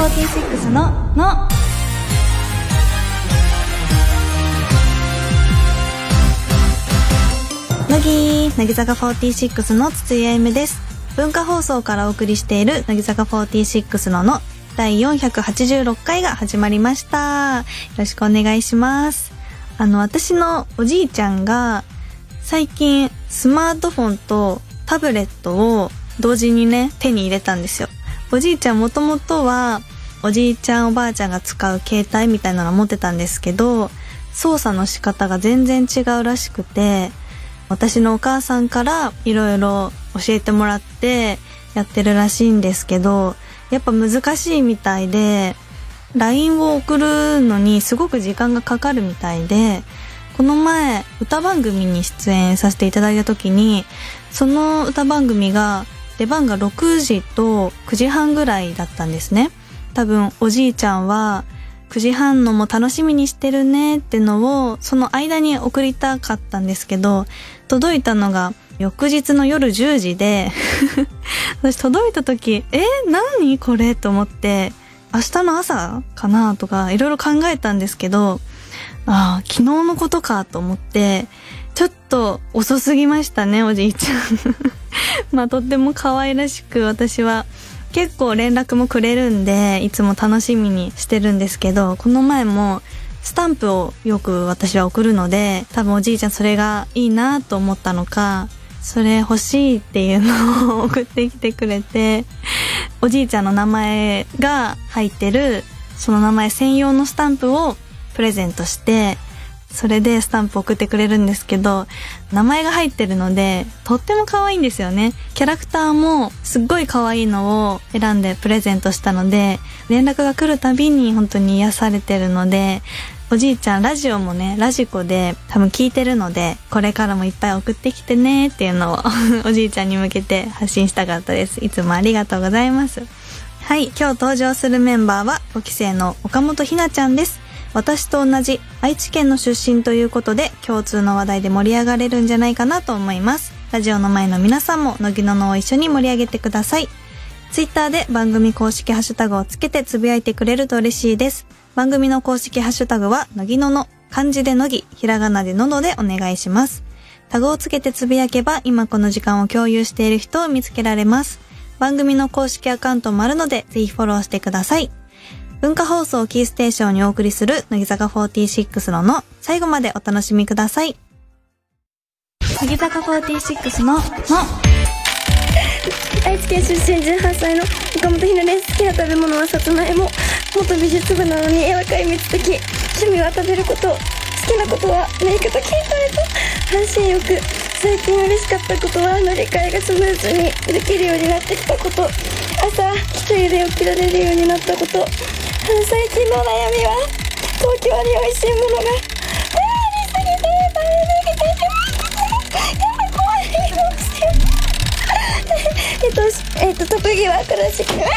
46の乃木坂46の筒井あゆめです。文化放送からお送りしている乃木坂46の第486回が始まりました。よろしくお願いします。私のおじいちゃんが最近スマートフォンとタブレットを同時にね手に入れたんですよ。おじいちゃんもともとはおじいちゃんおばあちゃんが使う携帯みたいなのを持ってたんですけど、操作の仕方が全然違うらしくて、私のお母さんからいろいろ教えてもらってやってるらしいんですけど、やっぱ難しいみたいで LINE を送るのにすごく時間がかかるみたいで、この前歌番組に出演させていただいた時に、その歌番組が出番が6時と9時半ぐらいだったんですね。多分おじいちゃんは9時半のも楽しみにしてるねってのをその間に送りたかったんですけど、届いたのが翌日の夜10時で私届いた時何これと思って、明日の朝かなとかいろいろ考えたんですけど、昨日のことかと思って、ちょっと遅すぎましたね、おじいちゃんとっても可愛らしく、私は結構連絡もくれるんでいつも楽しみにしてるんですけど、この前もスタンプをよく私は送るので、多分おじいちゃんそれがいいなと思ったのか、それ欲しいっていうのを送ってきてくれて、おじいちゃんの名前が入ってるその名前専用のスタンプをプレゼントして、それでスタンプ送ってくれるんですけど、名前が入ってるのでとっても可愛いんですよね。キャラクターもすっごい可愛いのを選んでプレゼントしたので、連絡が来るたびに本当に癒されてるので、おじいちゃんラジオもね、ラジコで多分聞いてるので、これからもいっぱい送ってきてねっていうのをおじいちゃんに向けて発信したかったです。いつもありがとうございます。はい、今日登場するメンバーは5期生の岡本ひなちゃんです。私と同じ愛知県の出身ということで、共通の話題で盛り上がれるんじゃないかなと思います。ラジオの前の皆さんも乃木ののを一緒に盛り上げてください。ツイッターで番組公式ハッシュタグをつけてつぶやいてくれると嬉しいです。番組の公式ハッシュタグは乃木のの、漢字で乃木、ひらがなでののでお願いします。タグをつけてつぶやけば今この時間を共有している人を見つけられます。番組の公式アカウントもあるのでぜひフォローしてください。文化放送キーステーションにお送りする乃木坂46の最後までお楽しみください。乃木坂46の愛知県出身18歳の岡本ひなです。好きな食べ物はさつまいも。元美術部なのに絵は壊滅的。趣味は食べること。好きなことはメイクと筋トレと半身浴。最近嬉しかったことは乗り換えがスムーズにできるようになってきたこと。朝一人で起きられるようになったこと。最近の悩みは東京に美味しいものがありすぎて食べてしまうこと。怖いよ。特技はクラシック。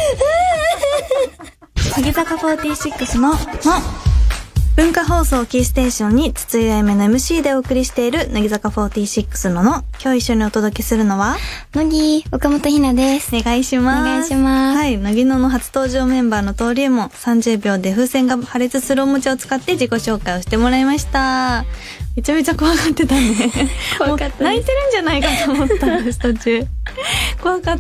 乃木坂46の文化放送キーステーションに筒井あゆめの MC でお送りしている乃木坂46の今日一緒にお届けするのは乃木岡本ひなです。 お願いします。 お願いします。 はい、乃木の初登場メンバーの登竜門、30秒で風船が破裂するおもちゃを使って自己紹介をしてもらいました。めちゃめちゃ怖がってたね。 怖かった。 泣いてるんじゃないかと思ったんです途中。怖かった？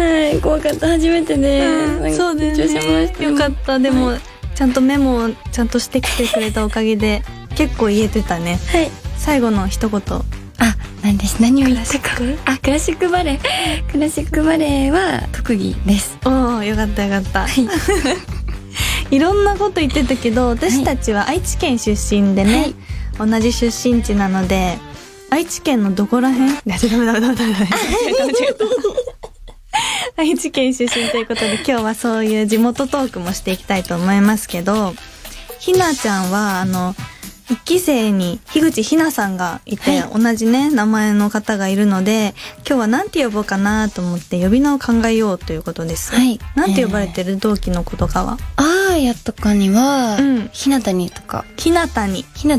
はい、怖かった。初めてで、 そうですね。よかった。でも、ちゃんとメモをちゃんとしてきてくれたおかげで結構言えてたね。 はい。 最後の一言。 何を言ったか。クラシックバレエ。クラシックバレエは特技です。 おー、よかったよかった。 はい。 いろんなこと言ってたけど、私たちは愛知県出身でね、はい、同じ出身地なので、愛知県のどこら辺？ダメ。愛知県出身ということで今日はそういう地元トークもしていきたいと思いますけど、ひなちゃんは1期生に樋口ひなさんがいて、はい、同じね名前の方がいるので、今日はなんて呼ぼうかなと思って呼び名を考えようということです。はい。なんて呼ばれてる同期の子とかは？ やとかには、ひなたにとか。 ひなたに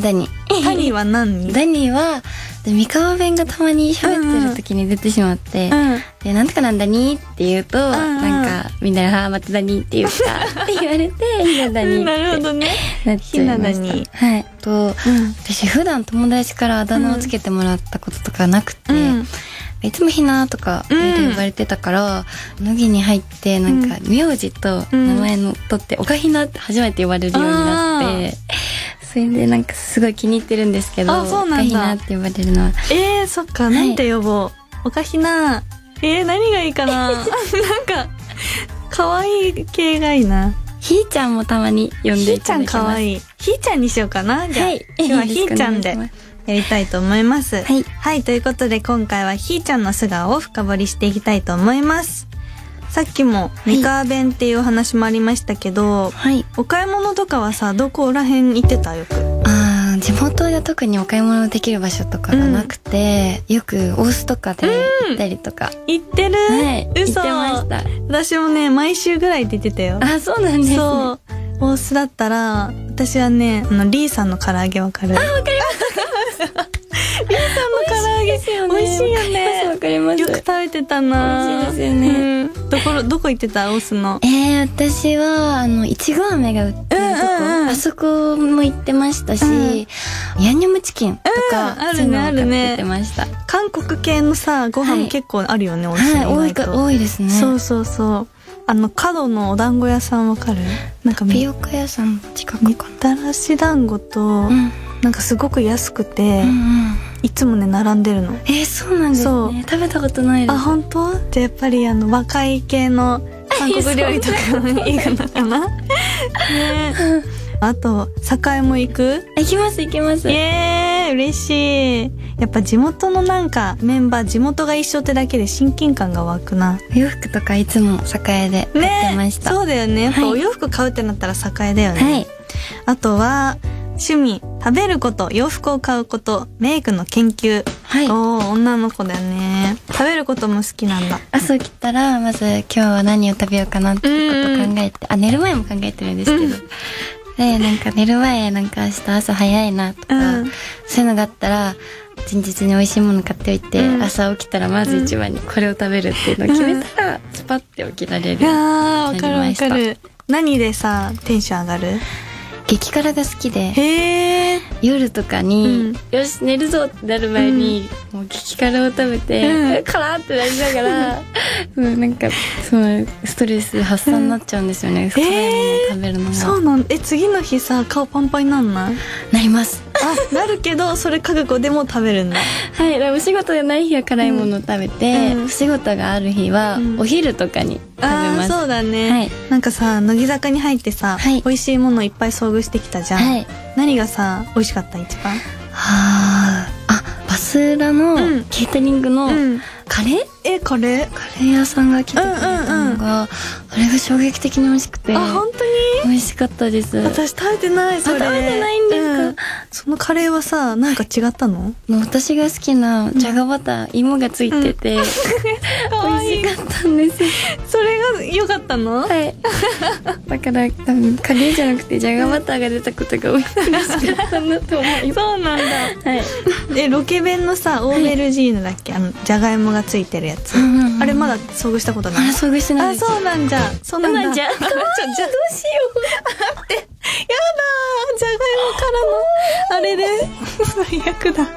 タニーは何？ ダニーは三河弁がたまに喋ってる時に出てしまって、でなんとかなんだにって言うと、なんかみんなでは待ってだにって言ったって言われてひなだになるほどね。 なっちゃいました。 ひなだに。 はい。私普段友達からあだ名をつけてもらったこととかなくて、いつもひなとか呼ばれてたから、乃木に入ってなんか名字と名前の取っておかひなって初めて呼ばれるようになって、それでなんかすごい気に入ってるんですけど、 そうなんだ。 おかひなって呼ばれるのは。 そっか、なんて呼ぼう。おかひな。何がいいかな。なんか可愛い系がいいな。 ひーちゃんもたまに呼んでいただきます。 ひーちゃん可愛い。ひーちゃんにしようかな。じゃあ、今日はひーちゃんでやりたいと思います。はい、ということで今回はひーちゃんの素顔を深掘りしていきたいと思います。さっきも三河弁っていうお話もありましたけど、お買い物とかはさ、どこら辺行ってた？よく。 地元で特にお買い物できる場所とかがなくて、よく大須とかで行ったりとか。 行ってる？嘘。 行ってました。 私もね、毎週ぐらいで行ってたよ。 そうなんですね。 そう。大須だったら、私はね、リーさんの唐揚げわかる？わかります。リーさんの唐揚げ美味しいよね。 わかります。 よく食べてたな。 美味しいですよね。 どこ行ってた？大須の。 私はいちご飴が売ってるとこ、あそこも行ってましたし、ヤンニョムチキンとか、 あるねあるね。 行ってました。 韓国系のさ、ご飯結構あるよね、大須。 多いですね。 そうそうそう。角のお団子屋さんわかる？なんかタピオカ屋さん近くかな。 みたらし団子と、なんかすごく安くて、いつもね並んでるの。 そうなんですね。食べたことないです。 本当？じゃあやっぱり若い系の韓国料理とかいいのかな。ね。あと栄も行く？ 行きます。 嬉しい。やっぱ地元のなんかメンバー、地元が一緒ってだけで親近感が湧くな。 お洋服とかいつも栄で買ってました。 そうだよね。やっぱお洋服買うってなったら栄だよね。あとは趣味、食べること、洋服を買うこと、メイクの研究。女の子だよね。食べることも好きなんだ。 朝起きたらまず今日は何を食べようかなってこと考えて、寝る前も考えてるんですけど。で、なんか寝る前、なんか明日朝早いなとか、そういうのがあったら、前日に美味しいもの買っておいて、朝起きたらまず一番にこれを食べるっていうのを決めたら、スパッて起きられる。 わかるわかる。何でさ、テンション上がる？ 激辛が好きで、夜とかに、よし寝るぞってなる前に、もう激辛を食べて、辛ってなりながら、なんかストレス発散になっちゃうんですよね。辛いものを食べるのが。 そうなん？次の日さ、顔パンパンになんない？ なります。 なるけど、それ覚悟でも食べるんだ。 お仕事がない日は辛いものを食べて、お仕事がある日はお昼とかに食べます。 そうだね。なんかさ、乃木坂に入ってさ、美味しいものいっぱい遭遇してきたじゃん。何がさ、美味しかった？一番。 バス裏のケータリングのカレー？ カレー屋さんが来てくれたのが、あれが衝撃的に美味しくて。 本当に？ 美味しかったです。 私食べてない、それ。 食べてないんですか？ そのカレーはさ、なんか違ったの？ 私が好きなじゃがバター、芋がついてて、美味しかったんです。 それが良かったの？ だから多分カレーじゃなくてじゃがバターが出たことが嬉しかったなと思います。 そうなんだ。ロケ弁のさ、オーベルジーヌだっけ？じゃがいもがついてるやつ。あれまだ遭遇したことない？ 遭遇してないです。 そうなんじゃ。そうなんじゃ。 どうしよう。 待って。やだ。じゃがいもからのあれで最悪だ。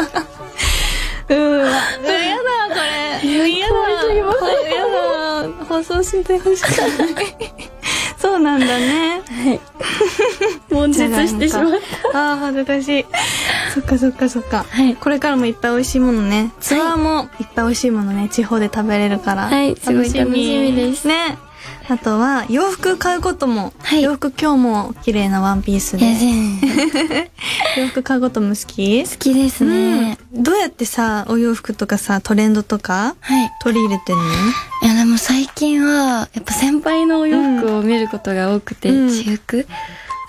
やだこれ。やだ。放送してほしくない。そうなんだね。 悶絶してしまった。 恥ずかしい。そっか。これからもいっぱい美味しいものね。ツアーもいっぱい美味しいものね、地方で食べれるから。 すごい楽しみですね。あとは洋服買うことも、洋服今日も綺麗なワンピースで。洋服買うことも好き？ 好きですね。 どうやってさ、お洋服とかさ、トレンドとか取り入れてんの？ いやでも最近はやっぱ先輩のお洋服を見ることが多くて、私服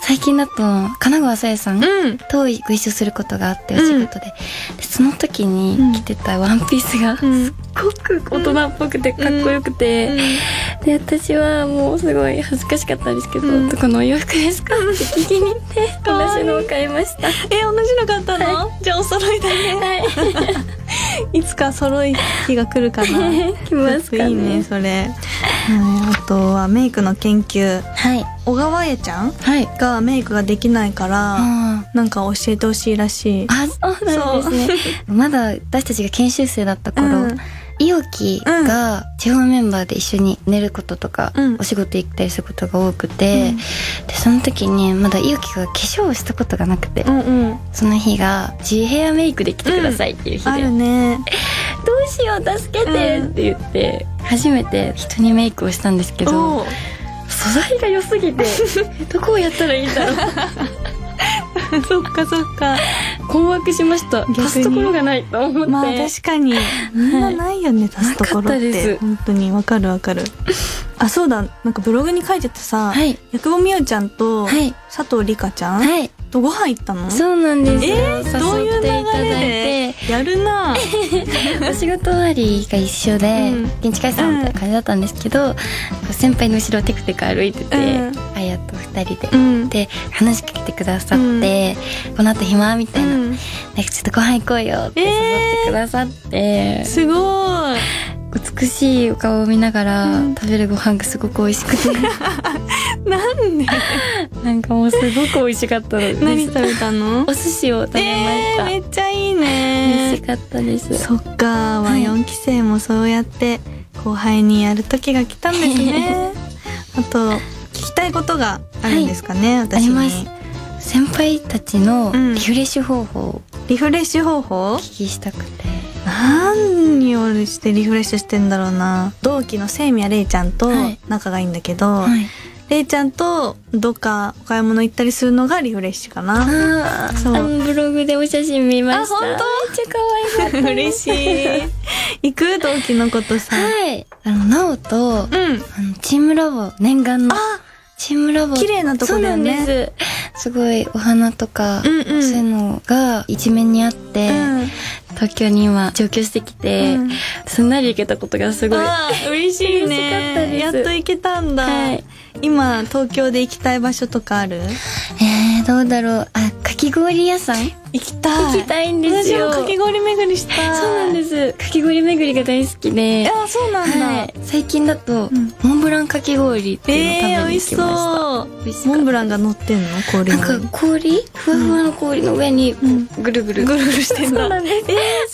最近だと神奈川さやさんとご一緒することがあって、お仕事で、その時に着てたワンピースがすっごく大人っぽくてかっこよくて、で私はもうすごい恥ずかしかったんですけど、どこのお洋服ですかって聞きに行って同じのを買いました。 同じの買ったの？じゃあお揃いだね。いつか揃い日が来るかな。 来ますかね。 いいねそれ。あとはメイクの研究。小川彩ちゃんがメイクができないから、なんか教えてほしいらしい。 そうなんですね。まだ私たちが研修生だった頃、いおきが地方メンバーで一緒に寝ることとか、お仕事行ったりすることが多くて、でその時にまだいおきが化粧をしたことがなくて、その日が自由ヘアメイクで来てくださいっていう日で、 あるね。 どうしよう助けてって言って初めて人にメイクをしたんですけど、素材が良すぎてどこをやったらいいんだろう。 そっかそっか、 困惑しました。足すところがないと思って。 まあ確かにみんなないよね、足すところって。本当にわかるわかる。あ、そうだ、なんかブログに書いててさ、八久保美桜ちゃんと佐藤梨香ちゃんとご飯行ったの？ そうなんですよ。 どういう流誘っていただいれて、 やるな。 お仕事終わりが一緒で現地解散みたいな感じだったんですけど、先輩の後ろをテクテク歩いてて、あやと二人でで話しかけてくださって、この後暇みたいな、なんかちょっとご飯行こうよって誘ってくださって、 すごい美しいお顔を見ながら食べるご飯がすごく美味しくて、 なんでなんかもうすごく美味しかったです。 何食べたの？ お寿司を食べました。 めっちゃいいね。 美味しかったです。 そっか、4期生もそうやって後輩にやる時が来たんですね。あと聞きたいことがあるんですかね、私に。 あります。先輩たちのリフレッシュ方法、 リフレッシュ方法お聞きしたくて。 何をしてリフレッシュしてんだろうな。同期の清宮レイちゃんと仲がいいんだけど、レイちゃんとどっかお買い物行ったりするのがリフレッシュかな。 ブログでお写真見ました。 本当？ めっちゃ可愛かった。 嬉しい。行く？同期のことさ。 なおとチームラボ念願のチームラボ、 綺麗なとこだよね。 そうなんです。すごいお花とかそういうのが一面にあって、東京に今上京してきて、すんなり行けたことがすごい嬉しいね。やっと行けたんだ。今東京で行きたい場所とかある？ どうだろう。かき氷屋さん行きたいんですよ。私もかき氷巡りしたい。 そうなんです。かき氷巡りが大好きで。 そうなんだ。 最近だとモンブランかき氷っていうのを食べに行きました。 美味しそう。モンブランが乗ってんの？氷の上に。 なんか氷？ふわふわの氷の上にぐるぐるしてんだ。そうなんです。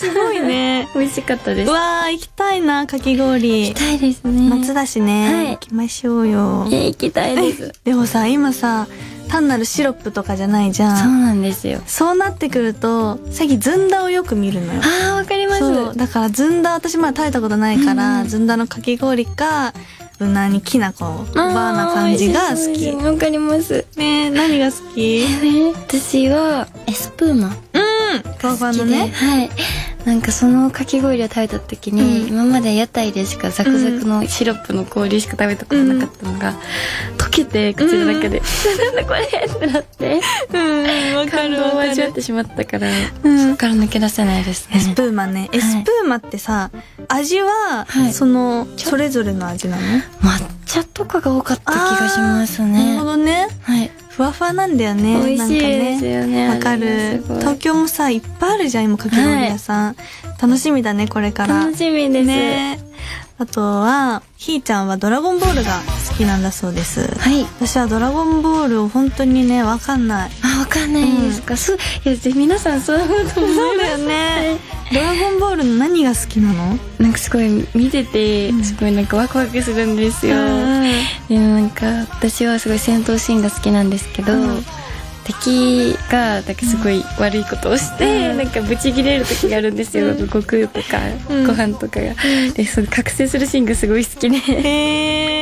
すごいね。 美味しかったです。 うわー、行きたいな、かき氷。 行きたいですね。 夏だしね。行きましょうよ。 行きたいです。 でもさ、今さ、単なるシロップとかじゃないじゃん。 そうなんですよ。 そうなってくると最近ずんだをよく見るのよ。 わかります。 そうだからずんだ、私まだ食べたことないから、ずんだのかき氷かうなにきなこバーな感じが好き。 わかりますね。何が好き？ 私はエスプーマ。 ふわふわのね。 なんかそのかき氷を食べた時に、今まで屋台でしかザクザクのシロップの氷しか食べたことなかったのが、溶けて口の中で、なんだこれってなって、感動を味わってしまったから、そこから抜け出せないですね。 エスプーマね。エスプーマってさ、味はそれぞれの味なの？ 抹茶とかが多かった気がしますね。 なるほどね。ふわふわなんだよね。 美味しいですよね。 わかる。東京もさ、いっぱいあるじゃん、今かき氷屋さん。楽しみだね、これから。 楽しみですね。 あとはひーちゃんはドラゴンボールが好きなんだそうです。私はドラゴンボールを本当にね、わかんない。 わかんないですか？そう、いや、皆さんそう思うと思う。 そうだよね。ドラゴンボールの何が好きなの？ なんかすごい見てて、すごいなんかワクワクするんですよ。でもなんか私はすごい戦闘シーンが好きなんですけど、敵がなんかすごい悪いことをして、なんかブチギレる時があるんですよ。悟空とかご飯とかが。で、その覚醒するシーンがすごい好きで。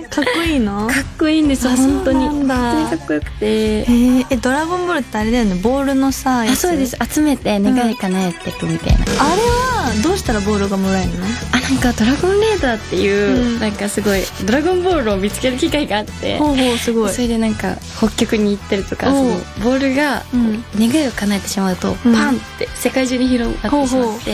かっこいいの？ かっこいいんですよ、本当に。 そうなんだ。 本当にかっこよくて。 ドラゴンボールってあれだよね、ボールのさ、やつ。 そうです。集めて願い叶えていくみたいな。 あれはどうしたらボールがもらえるの？ なんかドラゴンレーダーっていう、なんかすごいドラゴンボールを見つける機会があって、 すごい。それでなんか北極に行ったりとか、そのボールが願いを叶えてしまうと、パンって世界中に広がってしまって、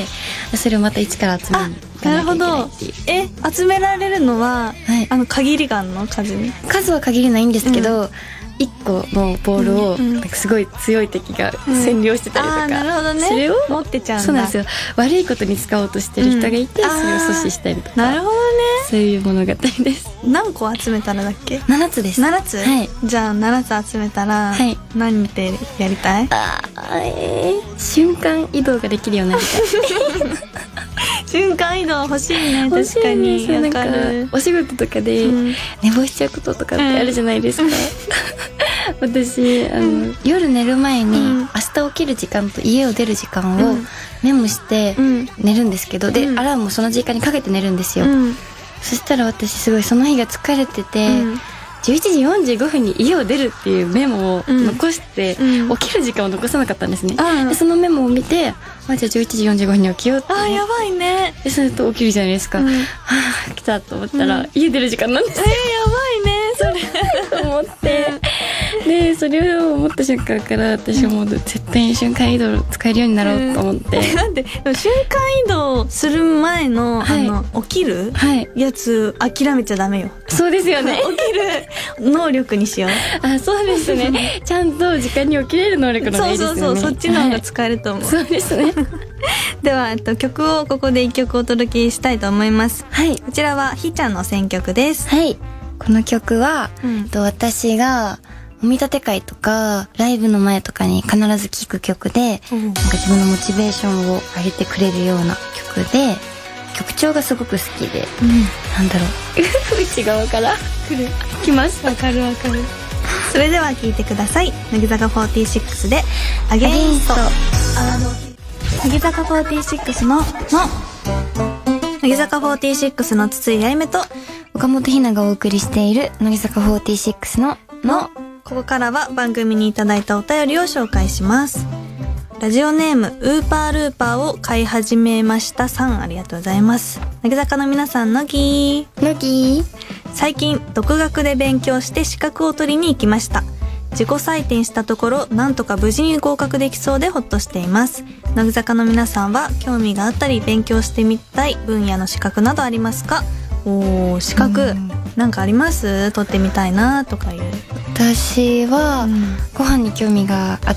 それをまた一から集めに行かなきゃいけないっていう。 集められるのは限りがあるの？数に？ 数は限りないんですけど、1個のボールをなんかすごい強い敵が占領してたりとか、 なるほどね、 それを持ってちゃうんだ。 そうなんですよ。悪いことに使おうとしてる人がいて、それを阻止したりとか。 なるほどね。 そういう物語です。 何個集めたらだっけ ？7つです。 7つ？はい。じゃあ7つ集めたら何でやりたい？ 瞬間移動ができるようになりたい。 瞬間移動欲しいね。確かに。 なんかお仕事とかで寝坊しちゃうこととかってあるじゃないですか。私夜寝る前に明日起きる時間と家を出る時間をメモして寝るんですけど、でアラームもその時間にかけて寝るんですよ。そしたら私すごいその日が疲れてて、11時45分に家を出るっていうメモを残して、起きる時間を残さなかったんですね。でそのメモを見て、じゃあ11時45分に起きようって。 やばいね。 でそれと起きるじゃないですか。来たと思ったら、家出る時間なんですよ。 やばいねそれ。 と思って。でそれを思った瞬間から私はもう絶対に瞬間移動使えるようになろうと思って、 なんで瞬間移動する前の、起きる、やつ諦めちゃダメよ。 そうですよね。 起きる能力にしよう。 そうですね。ちゃんと時間に起きれる能力の方がいいですよね。 そっちの方が使えると思う。 そうですね。 では曲をここで1曲お届けしたいと思います。こちらはひちゃんの選曲です。 この曲は、私がお見立て会とかライブの前とかに必ず聴く曲で、なんか自分のモチベーションを上げてくれるような曲で、曲調がすごく好きで、なんだろう、内側から来ます。 わかる。それでは聴いてください。乃木坂46でアゲインスト。乃木坂46の乃木坂46の筒井あゆめと岡本ひながお送りしている乃木坂46のここからは番組にいただいたお便りを紹介します。ラジオネームウーパールーパーを飼い始めましたさん、ありがとうございます。乃木坂の皆さん、乃木最近独学で勉強して資格を取りに行きました。自己採点したところ、なんとか無事に合格できそうでほっとしています。乃木坂の皆さんは興味があったり勉強してみたい分野の資格などありますか？資格なんかあります？取ってみたいなとかいう。 私はご飯に興味があって、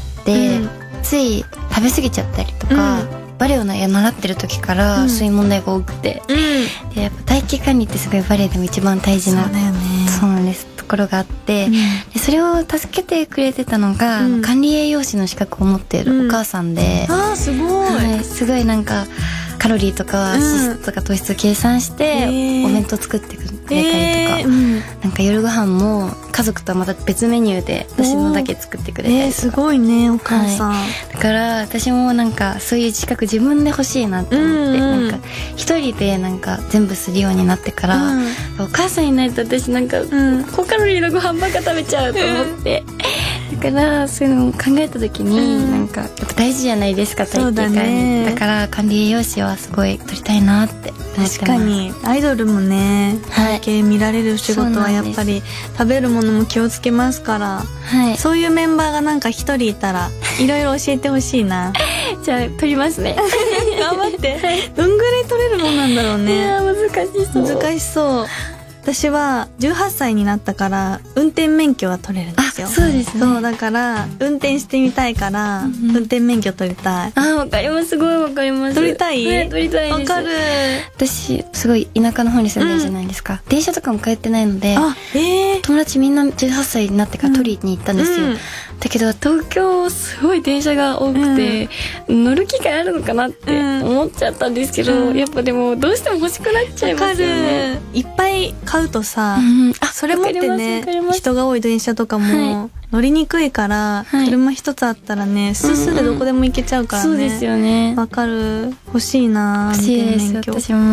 つい食べ過ぎちゃったりとか、バレエを習ってる時からそういう問題が多くて、でやっぱ体型管理ってすごいバレエでも一番大事な、 そうだよね。 そうなんです、ところがあって、でそれを助けてくれてたのが、管理栄養士の資格を持っているお母さんで、 すごい、 すごいなんかカロリーとか脂質とか糖質を計算してお弁当作ってくれたりとか、なんか夜ご飯も家族とはまた別メニューで私のだけ作ってくれたりとか、 すごいねお母さん、 だから私もなんかそういう資格自分で欲しいなって思って、なんか一人でなんか全部するようになってから、お母さんになると私なんか高カロリーのご飯ばっか食べちゃうと思って、だからそういうのを考えた時に、なんかやっぱ大事じゃないですか、体型管理。だから管理栄養士はすごい取りたいなって思ってます。 確かにアイドルもね、体型見られる仕事はやっぱり食べるものも気をつけますから、そういうメンバーがなんか一人いたらいろいろ教えてほしいな。 じゃあ取りますね。 頑張って。どんぐらい取れるもんなんだろうね。難しそう。私は18歳になったから運転免許は取れるんですよ。 そうですね。 そうだから運転してみたいから、運転免許取りたい。 わかります、すごいわかります。 取りたい？ 取りたいです。 わかる。 私すごい田舎の方に住んでるじゃないですか。電車とかも通ってないので、友達みんな18歳になってから取りに行ったんですよ。だけど東京すごい電車が多くて、乗る機会あるのかなって思っちゃったんですけど、やっぱでもどうしても欲しくなっちゃいますよね。 いっぱい買うとさ、それ持ってね、人が多い電車とかも乗りにくいから、車一つあったらね、スースーでどこでも行けちゃうからね。 そうですよね。 わかる。欲しいな。 欲しいです。私も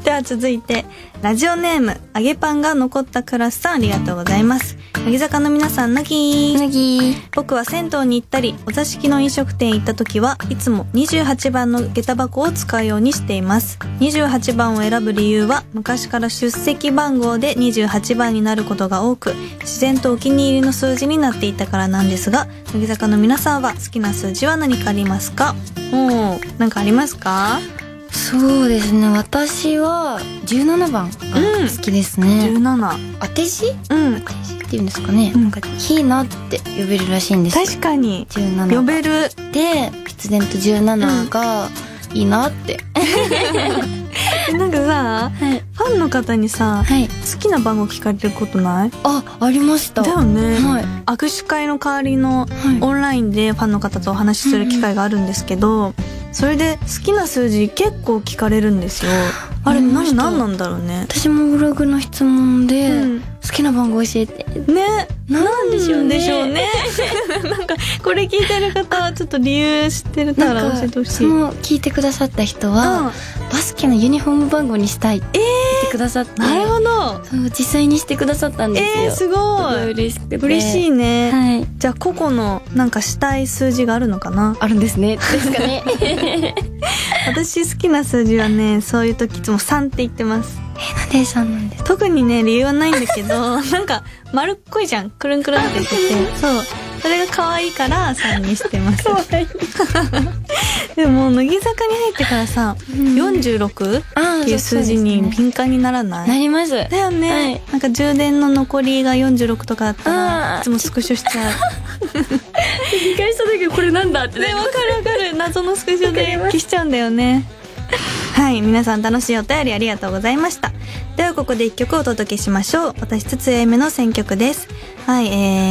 では続いてラジオネーム揚げパンが残ったクラスさん、ありがとうございます。乃木坂の皆さん、乃木。僕は銭湯に行ったりお座敷の飲食店行った時はいつも28番の下駄箱を使うようにしています。28番を選ぶ理由は昔から出席番号で28番になることが多く、自然とお気に入りの数字になっていたからなんですが、乃木坂の皆さんは好きな数字は何かありますか？なんかありますか？ そうですね、私は17番が好きですね。 17。 当て字？当て字っていうんですかね。なんかひなって呼べるらしいんです。 確かに 17 呼べる。 で必然と17がいいなって。 なんかさ、ファンの方にさ、好きな番号聞かれることない？ ありました。 だよね。握手会の代わりのオンラインでファンの方とお話しする機会があるんですけど、それで好きな数字結構聞かれるんですよ。あれ何なんだろうね。私もブログの質問で、好きな番号教えてね。 なんでしょうね。 なんかこれ聞いてる方はちょっと理由知ってるから教えてほしい。 その聞いてくださった人は、バスケのユニフォーム番号にしたいって言ってくださって、 なるほど。 そう実際にしてくださったんですよ。 すごい嬉しくて。 嬉しいね。じゃあ個々のなんかしたい数字があるのかな？ あるんですね。ですかね。 私好きな数字はね、そういう時いつも3って言ってます。 なんで3なんですか？ 特にね理由はないんだけどなんか丸っこいじゃん、くるんくるんって言ってて、そうそれが可愛いから3にしてます。可愛い。でも乃木坂に入ってからさ、46っていう数字に敏感にならない？ なります。 だよね。なんか充電の残りが46とかだったらいつもスクショしちゃう。 理解した時これなんだってね。 わかる。謎のスクショで消しちゃうんだよね。はい、皆さん楽しいお便りありがとうございました。ではここで1曲お届けしましょう。私筒井あゆめの選曲です。はい、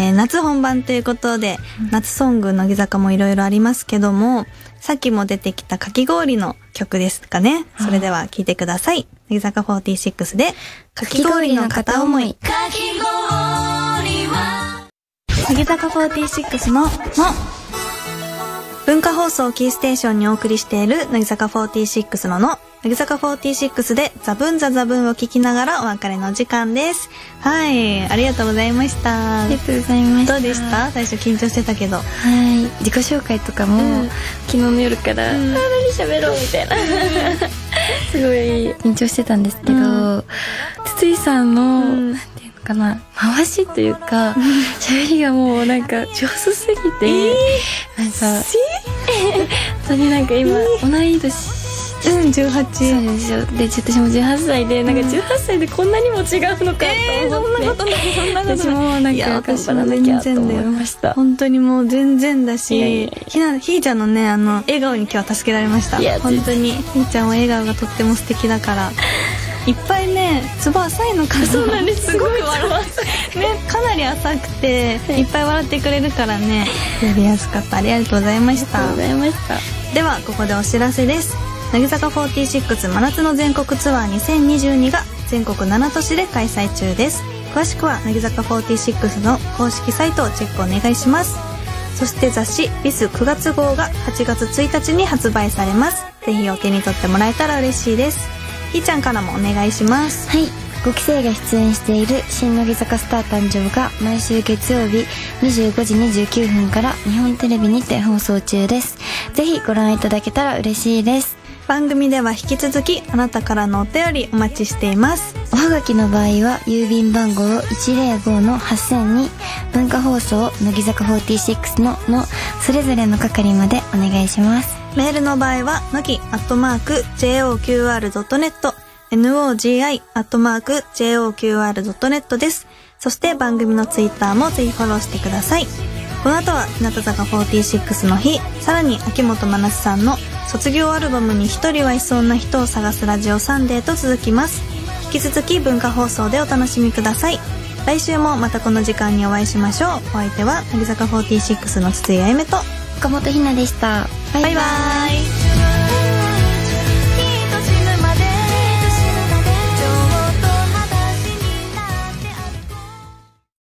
夏本番ということで、夏ソング乃木坂もいろいろありますけども、さっきも出てきたかき氷の曲ですかね。それでは聴いてください。乃木坂46でかき氷の片思い。かき氷は乃木坂46の文化放送キーステーションにお送りしている乃木坂46の乃木坂46でザブンザザブンを聞きながらお別れの時間です。はい、ありがとうございました。 ありがとうございました。 どうでした？最初緊張してたけど。 自己紹介とかも、昨日の夜から何喋ろうみたいなすごい緊張してたんですけど、筒井さんの、なんていうのかな、回しというか喋りがもうなんか上手すぎて、なんか本当になんか今同い年18。そうですよ。で私も18歳で、なんか18歳でこんなにも違うのかと思って、 そんなことない。 私もなんか頑張らなきゃと思いました。 本当にもう全然だし、ひーちゃんのね笑顔に今日は助けられました。本当にひーちゃんは笑顔がとっても素敵だからいっぱいね、ツボ浅いのかな。 そうなんです。 すごく笑わせね、かなり浅くていっぱい笑ってくれるからね、やりやすかった。ありがとうございました。 ありがとうございました。 ではここでお知らせです。乃木坂46真夏の全国ツアー2022が全国7都市で開催中です。詳しくは乃木坂46の公式サイトをチェックお願いします。そして雑誌ビス9月号が8月1日に発売されます。ぜひお手に取ってもらえたら嬉しいです。ひーちゃんからもお願いします。 はい、5期生が出演している新乃木坂スター誕生が毎週月曜日25時29分から日本テレビにて放送中です。ぜひご覧いただけたら嬉しいです。 番組では引き続きあなたからのお便りお待ちしています。 おはがきの場合は郵便番号 105-8000 に文化放送乃木坂46のそれぞれの係までお願いします。 メールの場合はnogi@joqr.net nogi@joqr.net です。そして番組のツイッターもぜひフォローしてください。この後は日向坂46の日、さらに秋元真夏さんの卒業アルバムに一人はいそうな人を探すラジオサンデーと続きます。引き続き文化放送でお楽しみください。来週もまたこの時間にお会いしましょう。お相手は乃木坂46の筒井あゆめと岡本ひなでした。 バイバイ。